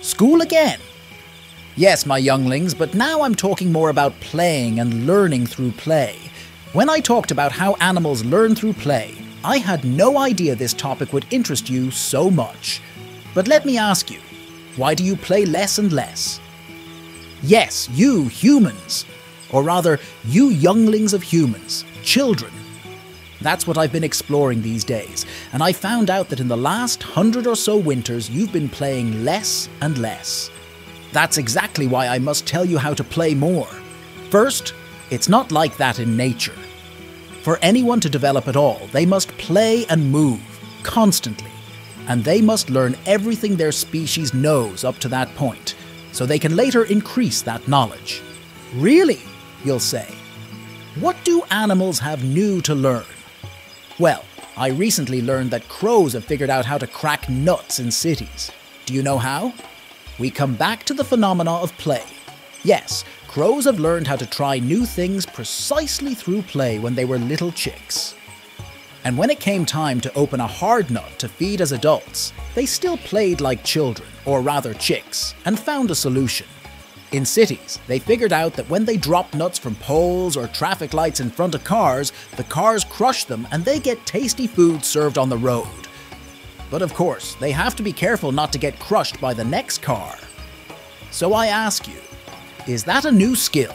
School again? Yes, my younglings, but now I'm talking more about playing and learning through play. When I talked about how animals learn through play, I had no idea this topic would interest you so much. But let me ask you, why do you play less and less? Yes, you humans, or rather, you younglings of humans, children. That's what I've been exploring these days, and I found out that in the last 100 or so winters you've been playing less and less. That's exactly why I must tell you how to play more. First, it's not like that in nature. For anyone to develop at all, they must play and move, constantly, and they must learn everything their species knows up to that point, so they can later increase that knowledge. Really, you'll say. What do animals have new to learn? Well, I recently learned that crows have figured out how to crack nuts in cities. Do you know how? We come back to the phenomena of play. Yes, crows have learned how to try new things precisely through play when they were little chicks. And when it came time to open a hard nut to feed as adults, they still played like children, or rather chicks, and found a solution. In cities, they figured out that when they drop nuts from poles or traffic lights in front of cars, the cars crush them and they get tasty food served on the road. But of course, they have to be careful not to get crushed by the next car. So I ask you, is that a new skill?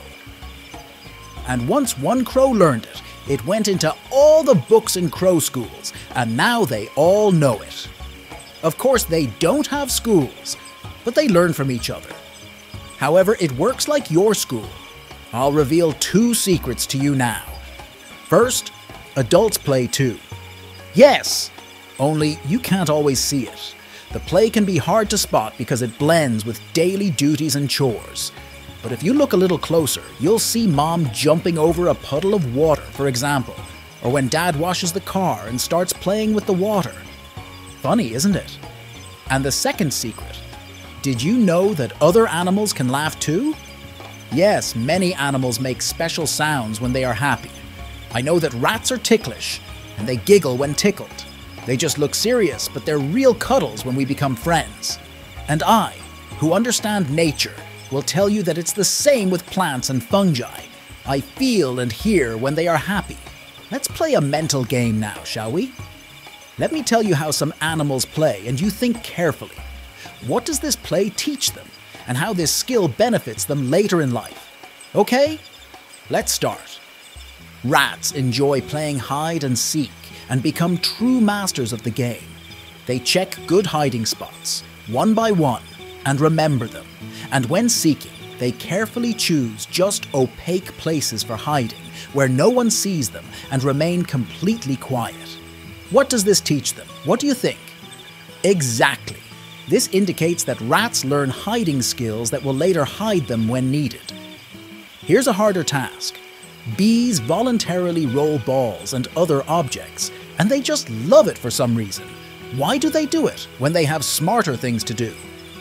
And once one crow learned it, it went into all the books in crow schools, and now they all know it. Of course, they don't have schools, but they learn from each other. However, it works like your school. I'll reveal 2 secrets to you now. First, adults play too. Yes, only you can't always see it. The play can be hard to spot because it blends with daily duties and chores. But if you look a little closer, you'll see Mom jumping over a puddle of water, for example, or when Dad washes the car and starts playing with the water. Funny, isn't it? And the second secret, did you know that other animals can laugh too? Yes, many animals make special sounds when they are happy. I know that rats are ticklish, and they giggle when tickled. They just look serious, but they're real cuddles when we become friends. And I, who understand nature, will tell you that it's the same with plants and fungi. I feel and hear when they are happy. Let's play a mental game now, shall we? Let me tell you how some animals play, and you think carefully. What does this play teach them, and how this skill benefits them later in life? Okay, let's start. Rats enjoy playing hide and seek and become true masters of the game. They check good hiding spots, one by one, and remember them. And when seeking, they carefully choose just opaque places for hiding, where no one sees them, and remain completely quiet. What does this teach them? What do you think? Exactly. This indicates that rats learn hiding skills that will later hide them when needed. Here's a harder task. Bees voluntarily roll balls and other objects, and they just love it for some reason. Why do they do it when they have smarter things to do?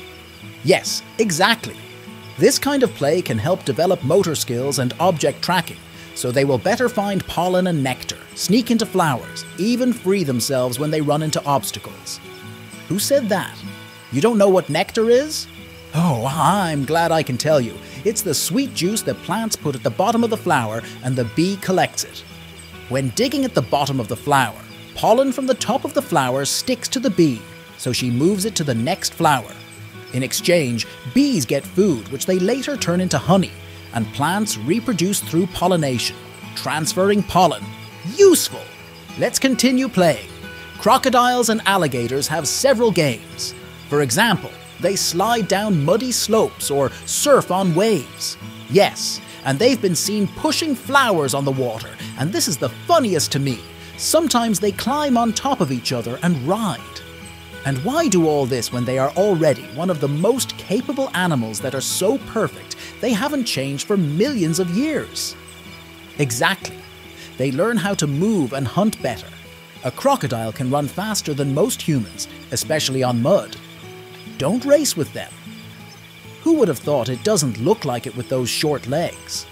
Yes, exactly. This kind of play can help develop motor skills and object tracking, so they will better find pollen and nectar, sneak into flowers, even free themselves when they run into obstacles. Who said that? You don't know what nectar is? Oh, I'm glad I can tell you. It's the sweet juice that plants put at the bottom of the flower and the bee collects it. When digging at the bottom of the flower, pollen from the top of the flower sticks to the bee, so she moves it to the next flower. In exchange, bees get food which they later turn into honey, and plants reproduce through pollination, transferring pollen. Useful! Let's continue playing. Crocodiles and alligators have several games. For example, they slide down muddy slopes or surf on waves. Yes, and they've been seen pushing flowers on the water, and this is the funniest to me. Sometimes they climb on top of each other and ride. And why do all this when they are already one of the most capable animals that are so perfect they haven't changed for millions of years? Exactly. They learn how to move and hunt better. A crocodile can run faster than most humans, especially on mud. Don't race with them. Who would have thought it doesn't look like it with those short legs?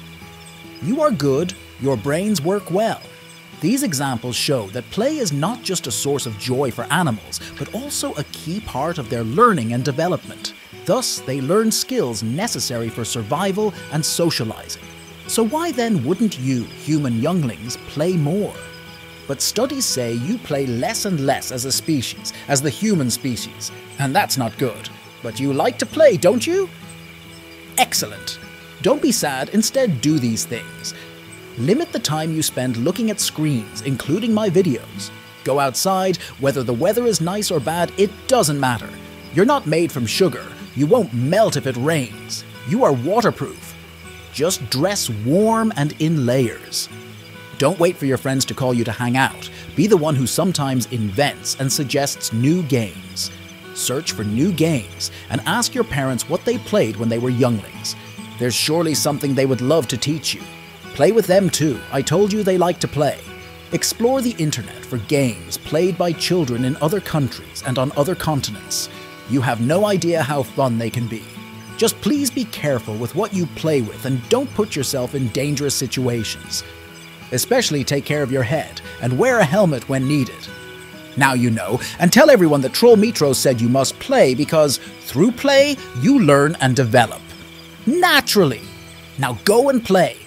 You are good, your brains work well. These examples show that play is not just a source of joy for animals, but also a key part of their learning and development. Thus, they learn skills necessary for survival and socializing. So why then wouldn't you, human younglings, play more? But studies say you play less and less as a species, as the human species, and that's not good. But you like to play, don't you? Excellent. Don't be sad, instead do these things. Limit the time you spend looking at screens, including my videos. Go outside, whether the weather is nice or bad, it doesn't matter. You're not made from sugar. You won't melt if it rains. You are waterproof. Just dress warm and in layers. Don't wait for your friends to call you to hang out. Be the one who sometimes invents and suggests new games. Search for new games and ask your parents what they played when they were younglings. There's surely something they would love to teach you. Play with them too. I told you they like to play. Explore the internet for games played by children in other countries and on other continents. You have no idea how fun they can be. Just please be careful with what you play with and don't put yourself in dangerous situations. Especially take care of your head and wear a helmet when needed. Now you know, and tell everyone that Troll Mitros said you must play because through play, you learn and develop. Naturally! Now go and play.